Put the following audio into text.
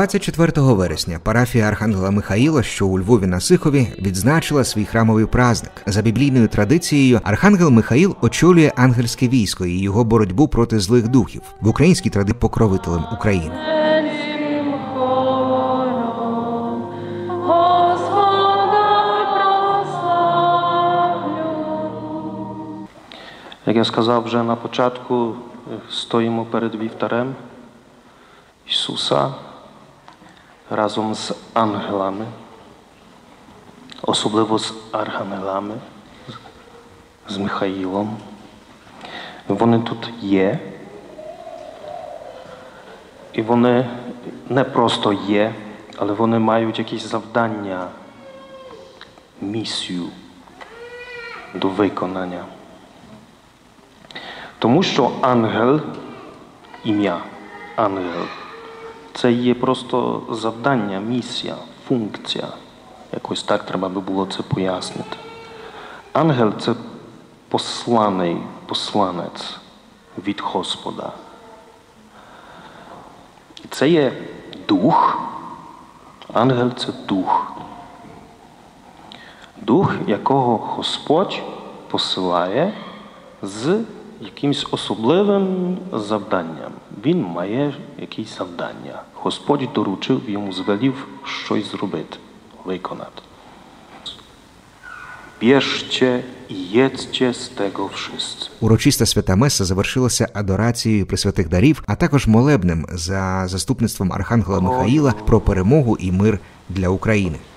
24 вересня парафія Архангела Михаїла, що у Львові на Сихові, відзначила свій храмовий праздник. За біблійною традицією, Архангел Михаїл очолює ангельське військо і його боротьбу проти злих духів. В українській традиції покровителем України. Як я сказав вже на початку, стоїмо перед вівтарем Ісуса разом з ангелами, особливо з архангелами, з Михаїлом. Вони тут є, і вони не просто є, але вони мають якісь завдання, місію до виконання. Тому що ангел, ім'я ангел, це є просто завдання, місія, функція. Якось так треба би було це пояснити. Ангел – це посланець від Господа. І це є дух. Ангел – це дух. Дух, якого Господь посилає з якимось особливим завданням. Він має якісь завдання. Господь доручив, йому звелів щось зробити, виконати. Bierzcie i jedzcie z tego wszyscy. Урочиста свята меса завершилася адорацією пресвятих дарів, а також молебнем за заступництвом Архангела Михаїла про перемогу і мир для України.